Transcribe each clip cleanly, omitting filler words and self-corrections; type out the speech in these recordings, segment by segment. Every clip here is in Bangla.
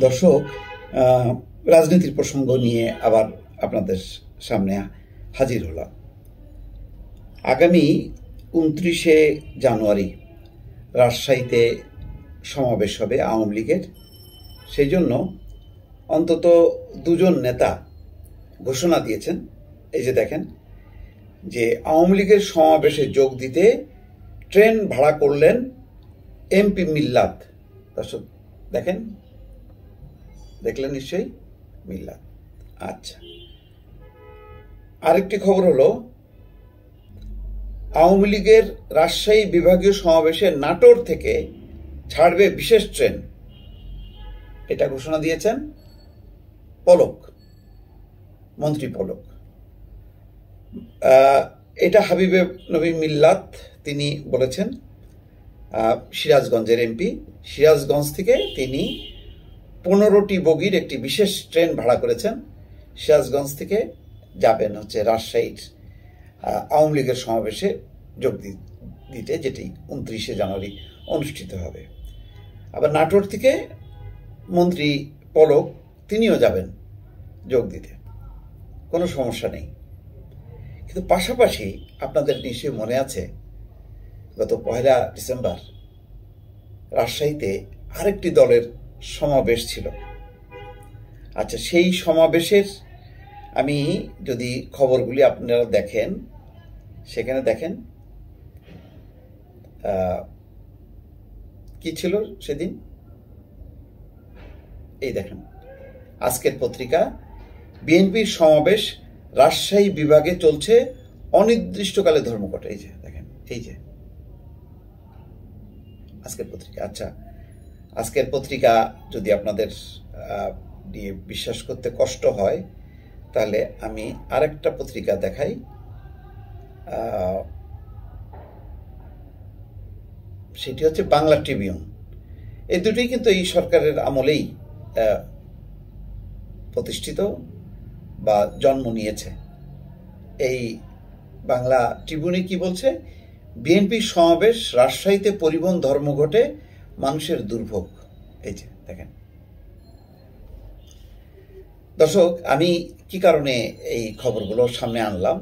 দর্শক, রাজনীতির প্রসঙ্গ নিয়ে আবার আপনাদের সামনে হাজির হলাম। আগামী ২৯শে জানুয়ারি রাজশাহীতে সমাবেশ হবে আওয়ামী লীগের। সেই জন্য অন্তত দুজন নেতা ঘোষণা দিয়েছেন। এই যে দেখেন, যে আওয়ামী লীগের সমাবেশে যোগ দিতে ট্রেন ভাড়া করলেন এমপি মিল্লাত। দর্শক দেখেন, দেখলেন নিশ্চয়ই মিল্লাত। আচ্ছা, আরেকটি খবর হলো, আওয়ামী লীগের রাজশাহী বিভাগীয় সমাবেশে নাটোর থেকে ছাড়বে বিশেষ ট্রেন। এটা ঘোষণা দিয়েছেন পলক, মন্ত্রী পলক। এটা হাবিবে নবী মিল্লাত তিনি বলেছেন, সিরাজগঞ্জের এমপি। সিরাজগঞ্জ থেকে তিনি 15টি বগির একটি বিশেষ ট্রেন ভাড়া করেছেন। সিরাজগঞ্জ থেকে যাবেন হচ্ছে রাজশাহীর আওয়ামী লীগের সমাবেশে যোগ দিতে, যেটি 29শে জানুয়ারি অনুষ্ঠিত হবে। আবার নাটোর থেকে মন্ত্রী পলক তিনিও যাবেন যোগ দিতে, কোনো সমস্যা নেই। কিন্তু পাশাপাশি আপনাদের নিশ্চয়ই মনে আছে, গত 1 ডিসেম্বর রাজশাহীতে আরেকটি দলের সমাবেশ ছিল। আচ্ছা, সেই সমাবেশের আমি যদি খবরগুলি আপনারা দেখেন, সেখানে দেখেন কি ছিল সেদিন। এই দেখেন আজকের পত্রিকা, বিএনপির সমাবেশ রাজশাহী বিভাগে চলছে অনির্দিষ্টকালে ধর্মঘট। এই যে দেখেন, এই যে আজকের পত্রিকা। আচ্ছা, আজকের পত্রিকা যদি আপনাদের বিশ্বাস করতে কষ্ট হয়, তাহলে আমি আরেকটা পত্রিকা দেখাই। সেটি হচ্ছে বাংলা ট্রিবিউন। এই দুটোই কিন্তু এই সরকারের আমলেই প্রতিষ্ঠিত বা জন্ম নিয়েছে। এই বাংলা ট্রিবিউনে কি বলছে? বিএনপির সমাবেশ রাজশাহীতে পরিবহন ধর্মঘটে মানুষের দুর্ভোগ। এই যে দেখেন দর্শক, আমি কি কারণে এই খবরগুলো সামনে আনলাম?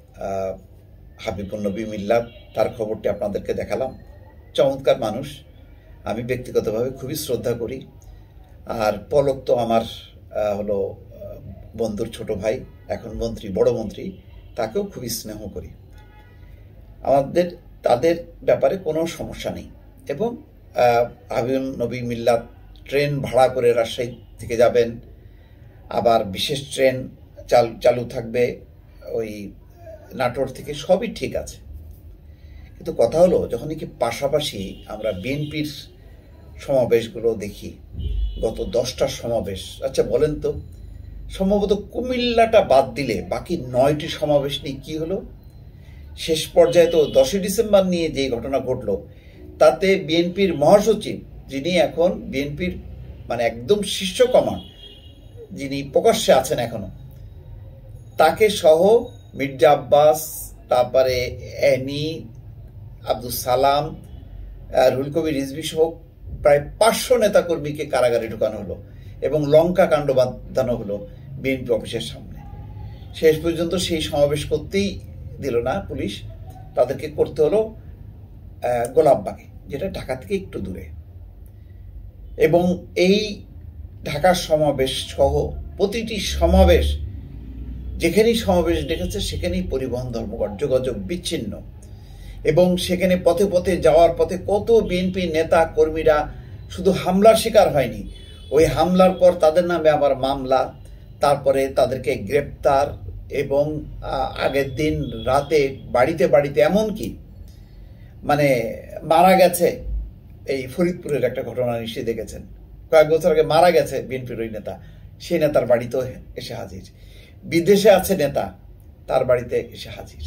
হাবিবুন নবী মিল্লাত, তার খবরটি আপনাদেরকে দেখালাম। চমৎকার মানুষ, আমি ব্যক্তিগতভাবে খুবই শ্রদ্ধা করি। আর পলক তো আমার হলো বন্ধুর ছোট ভাই, এখন মন্ত্রী, বড় মন্ত্রী, তাকেও খুবই স্নেহ করি। আমাদের তাদের ব্যাপারে কোনো সমস্যা নেই। এবং হাবিবুন নবী মিল্লাত ট্রেন ভাড়া করে রাজশাহী থেকে যাবেন, আবার বিশেষ ট্রেন চালু থাকবে ওই নাটোর থেকে, সবই ঠিক আছে। কিন্তু কথা হলো, যখন কি পাশাপাশি আমরা বিএনপির সমাবেশগুলো দেখি, গত 10টা সমাবেশ, আচ্ছা বলেন তো, সম্ভবত কুমিল্লাটা বাদ দিলে বাকি 9টি সমাবেশ নিয়ে কি হলো? শেষ পর্যায়ে তো 10ই ডিসেম্বর নিয়ে যে ঘটনা ঘটলো, তাতে বিএনপির মহাসচিব, যিনি এখন বিএনপির মানে একদম শীর্ষ কমান্ড, যিনি প্রকাশ্যে আছেন এখনো, তাকে সহ মির্জা আব্বাস, তারপরে অ্যানি, আব্দুল সালাম, রুহুল কবির রিজভী সহ প্রায় 500 নেতাকর্মীকে কারাগারে ঢুকানো হলো এবং লঙ্কা কাণ্ড বাঁধানো হলো বিএনপি অফিসের সামনে। শেষ পর্যন্ত সেই সমাবেশ করতেই দিল না পুলিশ, তাদেরকে করতে হলো গোলাপবাগে, যেটা ঢাকা থেকে একটু দূরে। এবং এই ঢাকার সমাবেশ সহ প্রতিটি সমাবেশ, যেখানেই সমাবেশ ডেকেছে সেখানেই পরিবহন ধর্মঘট, যোগাযোগ বিচ্ছিন্ন। এবং সেখানে পথে পথে যাওয়ার পথে কত বিএনপি নেতা কর্মীরা শুধু হামলার শিকার হয়নি, ওই হামলার পর তাদের নামে আবার মামলা, তারপরে তাদেরকে গ্রেপ্তার, এবং আগের দিন রাতে বাড়িতে বাড়িতে এমনকি মানে মারা গেছে। এই ফরিদপুরের একটা ঘটনা নিশ্চয়ই দেখেছেন, কয়েক বছর আগে মারা গেছে বিএনপির ওই নেতা, সেই নেতার বাড়িতেও এসে হাজির। বিদেশে আছে নেতা, তার বাড়িতে এসে হাজির।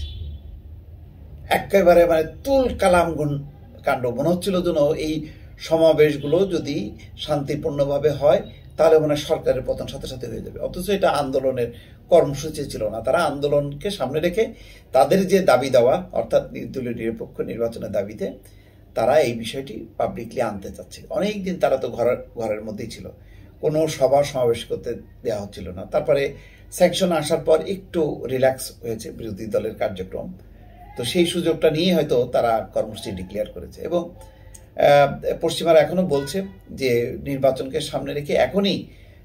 একেবারে মানে তুল কালাম কাণ্ড। মনে হচ্ছিল যেন এই সমাবেশগুলো যদি শান্তিপূর্ণভাবে হয়, তাহলে মনে হয় সরকারের পতন সাথে সাথে হয়ে যাবে। অথচ এটা আন্দোলনের কর্মসূচি ছিল না। তারা আন্দোলনকে সামনে রেখে তাদের যে দাবি দেওয়া, অর্থাৎ নির্দলীয় নিরপেক্ষ নির্বাচনের দাবিতে, তারা এই বিষয়টি পাবলিকলি আনতে চাচ্ছে। অনেকদিন তারা তো ঘরের মধ্যেই ছিল, কোনো সভা সমাবেশ করতে দেওয়া হচ্ছিল না। তারপরে স্যাংশন আসার পর একটু রিল্যাক্স হয়েছে বিরোধী দলের কার্যক্রম, তো সেই সুযোগটা নিয়ে হয়তো তারা কর্মসূচি ডিক্লেয়ার করেছে। এবং পশ্চিমারা এখনো বলছে যে নির্বাচনকে সামনে রেখে এখনই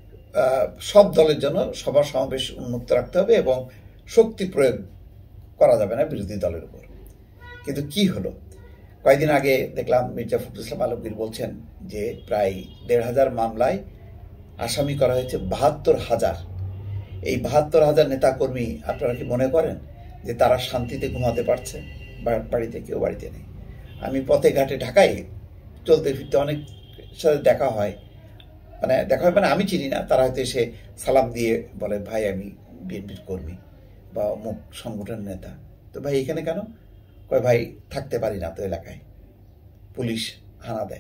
সব দলের জন্য সভা সমাবেশ উন্মুক্ত রাখতে হবে এবং শক্তি প্রয়োগ করা যাবে না বিরোধী দলের উপর। কিন্তু কি হলো, কয়েকদিন আগে দেখলাম মির্জা ফখরুল ইসলাম আলমগীর বলছেন যে প্রায় ১,৫০০ মামলায় আসামি করা হয়েছে ৭২,০০০। এই ৭২,০০০ নেতাকর্মী আপনারা কি মনে করেন যে তারা শান্তিতে ঘুমাতে পারছে? বাড়িতে কেউ বাড়িতে নেই। আমি পথে ঘাটে ঢাকায় চলতে ফিরতে অনেক সাথে দেখা হয়, মানে আমি চিনি না, তারা হয়তো এসে সালাম দিয়ে বলে ভাই আমি বিএনপির কর্মী বা অমুক সংগঠনের নেতা। তো ভাই এখানে কেন? কয় ভাই থাকতে পারি না তো এলাকায়, পুলিশ হানা দেয়।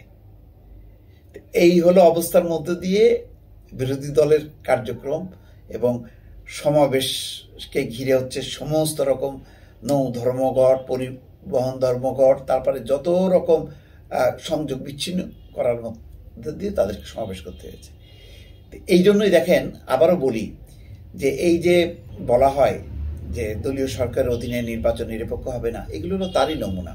এই হলো অবস্থার মধ্যে দিয়ে বিরোধী দলের কার্যক্রম এবং সমাবেশকে ঘিরে হচ্ছে সমস্ত রকম নৌ ধর্মঘট, পরিবহন ধর্মঘট, তারপরে যত রকম সংযোগ বিচ্ছিন্ন করার মধ্যে দিয়ে তাদেরকে সমাবেশ করতে হয়েছে। এই জন্যই দেখেন, আবারও বলি যে এই যে বলা হয় যে দলীয় সরকারের অধীনে নির্বাচন নিরপেক্ষ হবে না, এগুলো হলো তারই নমুনা।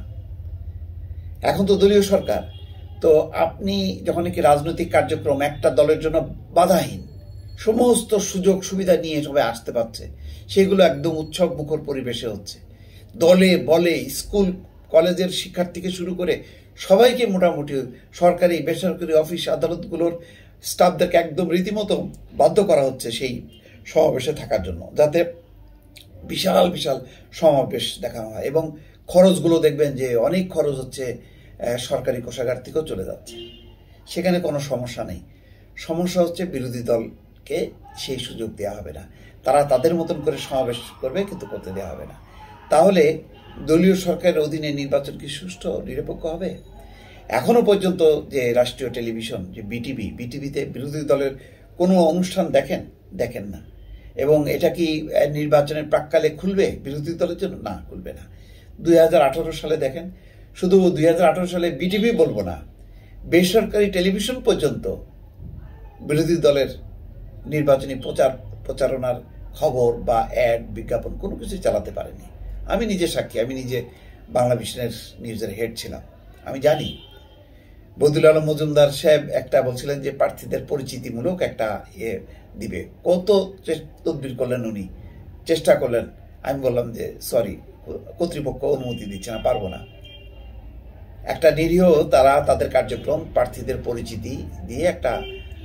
এখন তো দলীয় সরকার, তো আপনি যখন কি রাজনৈতিক কার্যক্রম একটা দলের জন্য বাধাহীন, সমস্ত সুযোগ সুবিধা নিয়ে সবাই আসতে পারছে, সেগুলো একদম উৎসব মুখর পরিবেশে হচ্ছে। দলে বলে স্কুল কলেজের শিক্ষার্থী থেকে শুরু করে সবাইকে মোটামুটি সরকারি বেসরকারি অফিস আদালতগুলোর স্টাফদেরকে একদম রীতিমতো বাধ্য করা হচ্ছে সেই সমাবেশে থাকার জন্য, যাতে বিশাল বিশাল সমাবেশ দেখানো হয়। এবং খরচগুলো দেখবেন যে অনেক খরচ হচ্ছে সরকারি কোষাগার থেকেও চলে যাচ্ছে, সেখানে কোনো সমস্যা নেই। সমস্যা হচ্ছে বিরোধী দলকে সেই সুযোগ দেওয়া হবে না, তারা তাদের মতন করে সমাবেশ করবে কিন্তু করতে দেওয়া হবে না। তাহলে দলীয় সরকারের অধীনে নির্বাচন কি সুষ্ঠু নিরপেক্ষ হবে? এখনো পর্যন্ত যে রাষ্ট্রীয় টেলিভিশন যে বিটিভিতে বিরোধী দলের কোনো অনুষ্ঠান দেখেন না। এবং এটা কি নির্বাচনের প্রাক্কালে খুলবে বিরোধী দলের জন্য? না, খুলবে না। ২০১৮ সালে দেখেন, শুধু ২০১৮ সালে বিটিভি বলবো না, বেসরকারি টেলিভিশন পর্যন্ত বিরোধী দলের নির্বাচনী প্রচারণার খবর বা অ্যাড বিজ্ঞাপন কোনো কিছু চালাতে পারেনি। আমি নিজে সাক্ষী, আমি নিজে বাংলা ভিশনের নিউজের হেড ছিলাম, আমি জানি। বদিউল আলম মজুমদার সাহেব একটা বলছিলেন যে প্রার্থীদের পরিচিতিমূলক একটা দিবে, কত তদবির করলেন উনি, চেষ্টা করলেন। আমি বললাম যে সরি, কর্তৃপক্ষ অনুমতি দিচ্ছে না, পারবো না। একটা নিরীহ তারা তাদের কার্যক্রম প্রার্থীদের পরিচিতি দিয়ে একটা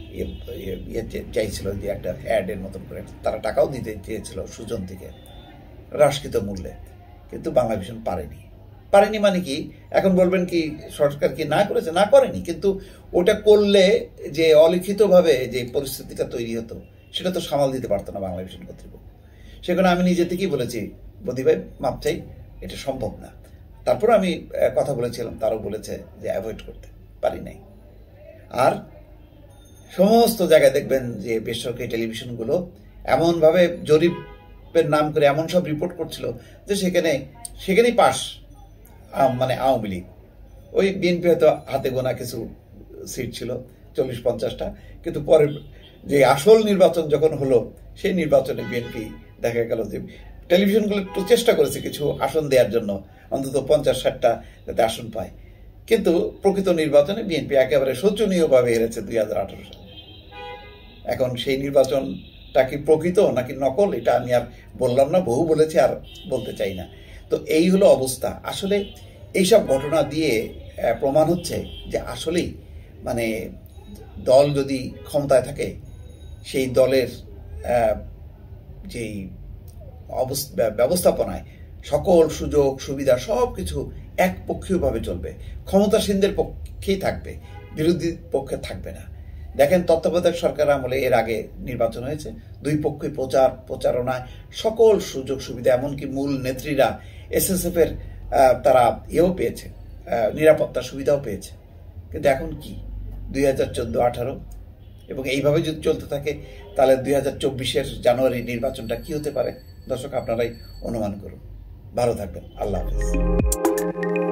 চাইছিল, যে একটা অ্যাডের মতন করে তারা টাকাও দিতে চেয়েছিল সুজন থেকে হ্রাসকৃত মূল্যে, কিন্তু বাংলা ভিশন পারেনি। মানে কি, এখন বলবেন কি সরকার কি না করেছে? না করেনি, কিন্তু ওটা করলে যে অলিখিতভাবে যে পরিস্থিতিটা তৈরি হতো সেটা তো সামাল দিতে পারতো না বাংলা ভিশন কর্তৃপক্ষ। সেখানে আমি নিজে থেকেই বলেছি, বদি ভাই মাপ চাই, এটা সম্ভব না। তারপর আমি কথা বলেছিলাম, তারও বলেছে যে অ্যাভয়েড করতে পারি নাই। আর সমস্ত জায়গায় দেখবেন যে বেসরকারি টেলিভিশনগুলো এমনভাবে জরিপের নাম করে এমন সব রিপোর্ট করছিল যে সেখানেই পাস, মানে আওয়ামী লীগ। ওই বিএনপি হয়তো হাতে গোনা কিছু সিট ছিল, 40-50টা, কিন্তু পরে যে আসল নির্বাচন যখন হলো সেই নির্বাচনে বিএনপি দেখা গেল যে টেলিভিশনগুলো একটু চেষ্টা করেছে কিছু আসন দেওয়ার জন্য, অন্তত 50-60টা যাতে আসন পায়, কিন্তু প্রকৃত নির্বাচনে বিএনপি একেবারে শোচনীয়ভাবে হেরেছে ২০১৮ সালে। এখন সেই নির্বাচনটা কি প্রকৃত নাকি নকল, এটা আমি আর বললাম না, বহু বলেছি, আর বলতে চাই না। তো এই হলো অবস্থা। আসলে এইসব ঘটনা দিয়ে প্রমাণ হচ্ছে যে আসলেই মানে দল যদি ক্ষমতায় থাকে, সেই দলের যেই ব্যবস্থাপনায় সকল সুযোগ সুবিধা সব কিছু একপক্ষীয়ভাবে চলবে, ক্ষমতাসীনদের পক্ষেই থাকবে, বিরোধী পক্ষে থাকবে না। দেখেন, তত্ত্বাবধায়ক সরকার আমলে এর আগে নির্বাচন হয়েছে, দুই পক্ষই প্রচারণায় সকল সুযোগ সুবিধা, এমনকি মূল নেত্রীরা এসএসএফ এর তারা পেয়েছে, নিরাপত্তা সুবিধাও পেয়েছে। কিন্তু এখন কি 2014-18, এবং এইভাবে যদি চলতে থাকে তাহলে 2024-এর জানুয়ারি নির্বাচনটা কি হতে পারে? দর্শক আপনারাই অনুমান করুন। ভালো থাকবেন, আল্লাহ হাফেজ।